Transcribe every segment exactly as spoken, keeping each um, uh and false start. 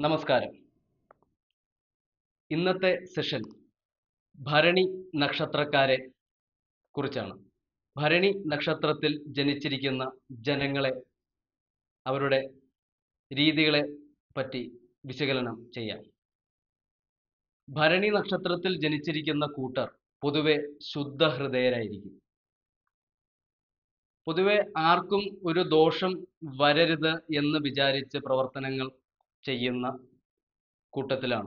നമസ്കാരം. ഇന്നത്തെ സെഷൻ ഭരണി നക്ഷത്രക്കാരെ കുറിച്ചാണ്. ഭരണി നക്ഷത്രത്തിൽ ജനിച്ചിരിക്കുന്ന ജനങ്ങളെ, അവരുടെ രീതികളെ പറ്റി വിശകലനം ചെയ്യാം. ഭരണി നക്ഷത്രത്തിൽ ജനിച്ചിരിക്കുന്ന കൂട്ടർ പൊതുവെ ശുദ്ധഹൃദയരായിരിക്കും. പൊതുവെ ആർക്കും ഒരു ദോഷം വരരുത് എന്ന് വിചാരിച്ച് പ്രവർത്തനങ്ങൾ ചെയ്യുന്ന കൂട്ടത്തിലാണ്.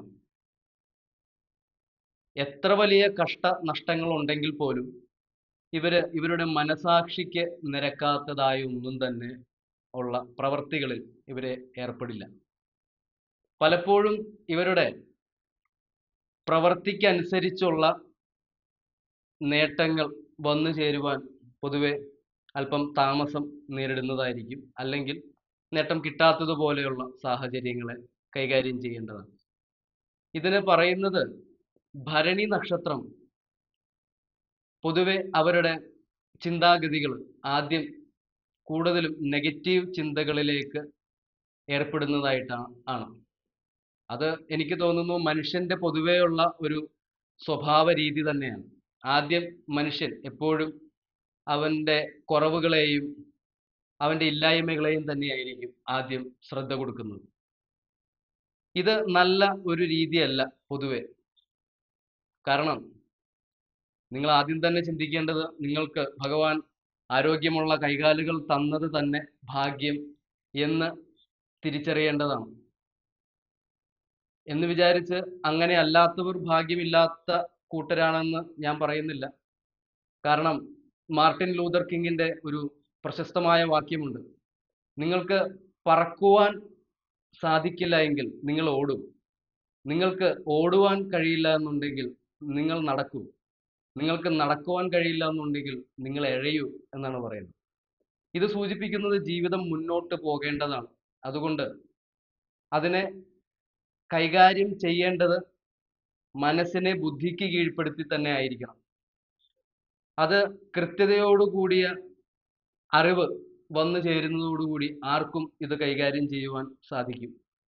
എത്ര വലിയ കഷ്ട നഷ്ടങ്ങൾ ഉണ്ടെങ്കിൽ പോലും ഇവര് ഇവരുടെ മനസാക്ഷിക്ക് നിരക്കാത്തതായ ഒന്നും തന്നെ ഉള്ള പ്രവർത്തികളിൽ ഇവരെ ഏർപ്പെടില്ല. പലപ്പോഴും ഇവരുടെ പ്രവർത്തിക്കനുസരിച്ചുള്ള നേട്ടങ്ങൾ വന്നു ചേരുവാൻ പൊതുവെ അല്പം താമസം നേരിടുന്നതായിരിക്കും. അല്ലെങ്കിൽ നേട്ടം കിട്ടാത്തതുപോലെയുള്ള സാഹചര്യങ്ങളെ കൈകാര്യം ചെയ്യേണ്ടതാണ്. ഇതിന് പറയുന്നത് ഭരണി നക്ഷത്രം പൊതുവെ അവരുടെ ചിന്താഗതികൾ ആദ്യം കൂടുതലും നെഗറ്റീവ് ചിന്തകളിലേക്ക് ഏർപ്പെടുന്നതായിട്ടാണ് ആണ് അത് എനിക്ക് തോന്നുന്നു മനുഷ്യന്റെ പൊതുവെയുള്ള ഒരു സ്വഭാവ രീതി തന്നെയാണ്. ആദ്യം മനുഷ്യൻ എപ്പോഴും അവന്റെ കുറവുകളെയും അവന്റെ ഇല്ലായ്മകളെയും തന്നെയായിരിക്കും ആദ്യം ശ്രദ്ധ കൊടുക്കുന്നത്. ഇത് നല്ല ഒരു രീതിയല്ല പൊതുവെ. കാരണം നിങ്ങൾ ആദ്യം തന്നെ ചിന്തിക്കേണ്ടത്, നിങ്ങൾക്ക് ഭഗവാൻ ആരോഗ്യമുള്ള കൈകാലുകൾ തന്നത് തന്നെ ഭാഗ്യം എന്ന് തിരിച്ചറിയേണ്ടതാണ്. എന്ന് വിചാരിച്ച് അങ്ങനെ അല്ലാത്തവർ ഭാഗ്യമില്ലാത്ത കൂട്ടരാണെന്ന് ഞാൻ പറയുന്നില്ല. കാരണം മാർട്ടിൻ ലൂതർ കിങ്ങിന്റെ ഒരു പ്രശസ്തമായ വാക്യമുണ്ട്: നിങ്ങൾക്ക് പറക്കുവാൻ സാധിക്കില്ല എങ്കിൽ നിങ്ങൾ ഓടും, നിങ്ങൾക്ക് ഓടുവാൻ കഴിയില്ല എന്നുണ്ടെങ്കിൽ നിങ്ങൾ നടക്കൂ, നിങ്ങൾക്ക് നടക്കുവാൻ കഴിയില്ല എന്നുണ്ടെങ്കിൽ നിങ്ങൾ എഴയൂ എന്നാണ് പറയുന്നത്. ഇത് സൂചിപ്പിക്കുന്നത് ജീവിതം മുന്നോട്ട് പോകേണ്ടതാണ്. അതുകൊണ്ട് അതിനെ കൈകാര്യം ചെയ്യേണ്ടത് മനസ്സിനെ ബുദ്ധിക്ക് കീഴ്പ്പെടുത്തി തന്നെ ആയിരിക്കണം. അത് കൃത്യതയോടുകൂടിയ അറിവ് വന്നു ചേരുന്നതോടുകൂടി ആർക്കും ഇത് കൈകാര്യം ചെയ്യുവാൻ സാധിക്കും.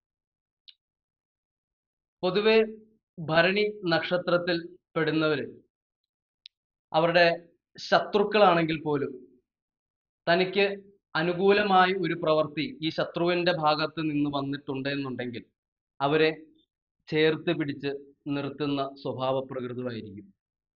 പൊതുവെ ഭരണി നക്ഷത്രത്തിൽ പെടുന്നവര് അവരുടെ ശത്രുക്കളാണെങ്കിൽ പോലും തനിക്ക് അനുകൂലമായ ഒരു പ്രവൃത്തി ഈ ശത്രുവിന്റെ ഭാഗത്ത് നിന്ന് വന്നിട്ടുണ്ട് എന്നുണ്ടെങ്കിൽ അവരെ ചേർത്ത് പിടിച്ച് നിർത്തുന്ന സ്വഭാവ പ്രകൃതമായിരിക്കും.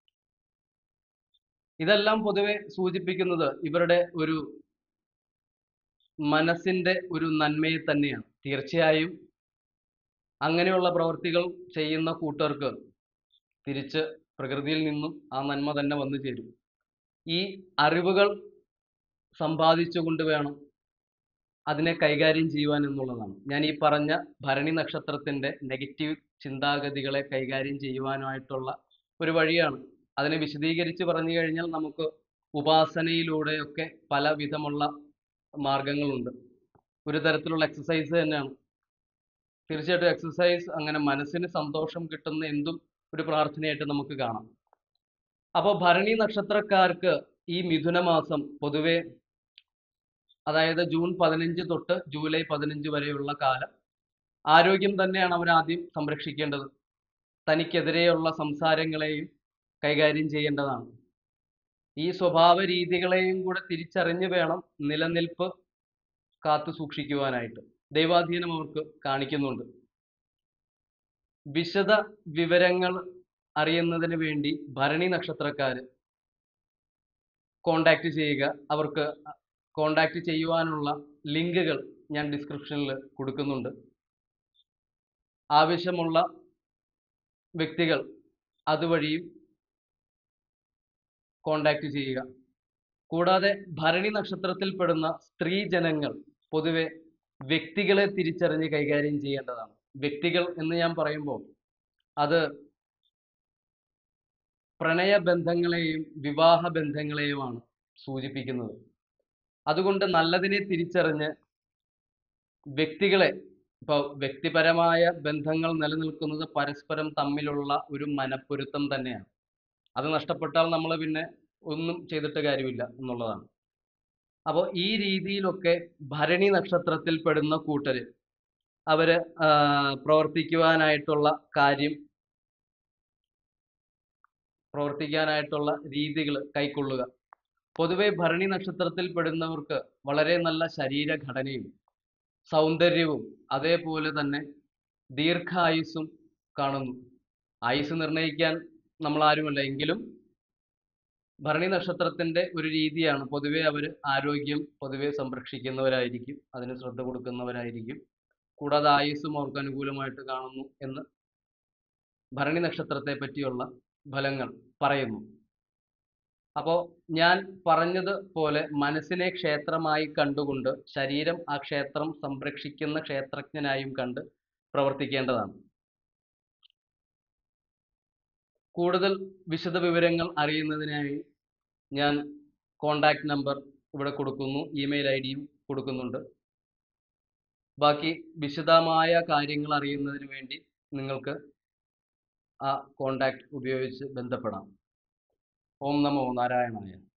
ഇതെല്ലാം പൊതുവെ സൂചിപ്പിക്കുന്നത് ഇവരുടെ ഒരു മനസ്സിന്റെ ഒരു നന്മയെ തന്നെയാണ്. തീർച്ചയായും അങ്ങനെയുള്ള പ്രവൃത്തികൾ ചെയ്യുന്ന കൂട്ടർക്ക് തിരിച്ച് പ്രകൃതിയിൽ നിന്നും ആ നന്മ തന്നെ വന്നു ചേരും. ഈ അറിവുകൾ സമ്പാദിച്ചുകൊണ്ട് വേണം അതിനെ കൈകാര്യം ചെയ്യുവാൻ എന്നുള്ളതാണ്. ഞാൻ ഈ പറഞ്ഞ ഭരണി നക്ഷത്രത്തിന്റെ നെഗറ്റീവ് ചിന്താഗതികളെ കൈകാര്യം ചെയ്യുവാനായിട്ടുള്ള ഒരു വഴിയാണ്. അതിനെ വിശദീകരിച്ച് പറഞ്ഞു കഴിഞ്ഞാൽ നമുക്ക് ഉപാസനയിലൂടെയൊക്കെ പല വിധമുള്ള മാർഗങ്ങളുണ്ട്. ഒരു തരത്തിലുള്ള എക്സസൈസ് തന്നെയാണ്. തീർച്ചയായിട്ടും എക്സസൈസ് അങ്ങനെ മനസ്സിന് സന്തോഷം കിട്ടുന്ന എന്തും ഒരു പ്രാർത്ഥനയായിട്ട് നമുക്ക് കാണാം. അപ്പോൾ ഭരണി നക്ഷത്രക്കാർക്ക് ഈ മിഥുന മാസം പൊതുവെ, അതായത് ജൂൺ പതിനഞ്ച് തൊട്ട് ജൂലൈ പതിനഞ്ച് വരെയുള്ള കാലം ആരോഗ്യം തന്നെയാണ് അവർ ആദ്യം സംരക്ഷിക്കേണ്ടത്. തനിക്കെതിരെയുള്ള സംസാരങ്ങളെയും കൈകാര്യം ചെയ്യേണ്ടതാണ്. ഈ സ്വഭാവ രീതികളെയും കൂടെ തിരിച്ചറിഞ്ഞ് വേണം നിലനിൽപ്പ് കാത്തു സൂക്ഷിക്കുവാനായിട്ട്. ദൈവാധീനം അവർക്ക് കാണിക്കുന്നുണ്ട്. വിശദ വിവരങ്ങൾ അറിയുന്നതിന് വേണ്ടി ഭരണി നക്ഷത്രക്കാര് കോണ്ടാക്ട് ചെയ്യുക. അവർക്ക് കോണ്ടാക്ട് ചെയ്യുവാനുള്ള ലിങ്കുകൾ ഞാൻ ഡിസ്ക്രിപ്ഷനിൽ കൊടുക്കുന്നുണ്ട്. ആവശ്യമുള്ള വ്യക്തികൾ അതുവഴിയും കോണ്ടാക്ട് ചെയ്യുക. കൂടാതെ ഭരണി നക്ഷത്രത്തിൽ പെടുന്ന സ്ത്രീ ജനങ്ങൾ പൊതുവെ വ്യക്തികളെ തിരിച്ചറിഞ്ഞ് കൈകാര്യം ചെയ്യേണ്ടതാണ്. വ്യക്തികൾ എന്ന് ഞാൻ പറയുമ്പോൾ അത് പ്രണയബന്ധങ്ങളെയും വിവാഹ ബന്ധങ്ങളെയുമാണ് സൂചിപ്പിക്കുന്നത്. അതുകൊണ്ട് നല്ലതിനെ തിരിച്ചറിഞ്ഞ് വ്യക്തികളെ, ഇപ്പോൾ വ്യക്തിപരമായ ബന്ധങ്ങൾ നിലനിൽക്കുന്നത് പരസ്പരം തമ്മിലുള്ള ഒരു മനപ്പൊരുത്തം തന്നെയാണ്. അത് നഷ്ടപ്പെട്ടാൽ നമ്മൾ പിന്നെ ഒന്നും ചെയ്തിട്ട് കാര്യമില്ല എന്നുള്ളതാണ്. അപ്പോൾ ഈ രീതിയിലൊക്കെ ഭരണി നക്ഷത്രത്തിൽ പെടുന്ന കൂട്ടര് അവര് പ്രവർത്തിക്കുവാനായിട്ടുള്ള കാര്യം പ്രവർത്തിക്കാനായിട്ടുള്ള രീതികൾ കൈക്കൊള്ളുക. പൊതുവെ ഭരണി നക്ഷത്രത്തിൽ പെടുന്നവർക്ക് വളരെ നല്ല ശരീരഘടനയും സൗന്ദര്യവും അതേപോലെ തന്നെ ദീർഘായുസ്സും കാണുന്നു. ആയുസ് നിർണ്ണയിക്കാൻ നമ്മൾ ആരുമല്ല, എങ്കിലും ഭരണി നക്ഷത്രത്തിന്റെ ഒരു രീതിയാണ് പൊതുവെ അവർ ആരോഗ്യം പൊതുവെ സംരക്ഷിക്കുന്നവരായിരിക്കും, അതിന് ശ്രദ്ധ കൊടുക്കുന്നവരായിരിക്കും. കൂടാതെ ആയുസ്സും അവർക്ക് അനുകൂലമായിട്ട് കാണുന്നു എന്ന് ഭരണി നക്ഷത്രത്തെ പറ്റിയുള്ള ഫലങ്ങൾ പറയുന്നു. അപ്പോൾ ഞാൻ പറഞ്ഞത് പോലെ മനസ്സിനെ ക്ഷേത്രമായി കണ്ടുകൊണ്ട് ശരീരം ആ ക്ഷേത്രം സംരക്ഷിക്കുന്ന ക്ഷേത്രജ്ഞനായും കണ്ട് പ്രവർത്തിക്കേണ്ടതാണ്. കൂടുതൽ വിശദ വിവരങ്ങൾ അറിയുന്നതിനായി ഞാൻ കോണ്ടാക്ട് നമ്പർ ഇവിടെ കൊടുക്കുന്നു, ഇമെയിൽ ഐ ഡിയും കൊടുക്കുന്നുണ്ട്. ബാക്കി വിശദമായ കാര്യങ്ങൾ അറിയുന്നതിന് വേണ്ടി നിങ്ങൾക്ക് ആ കോണ്ടാക്ട് ഉപയോഗിച്ച് ബന്ധപ്പെടാം. ഓം നമോ നാരായണായ.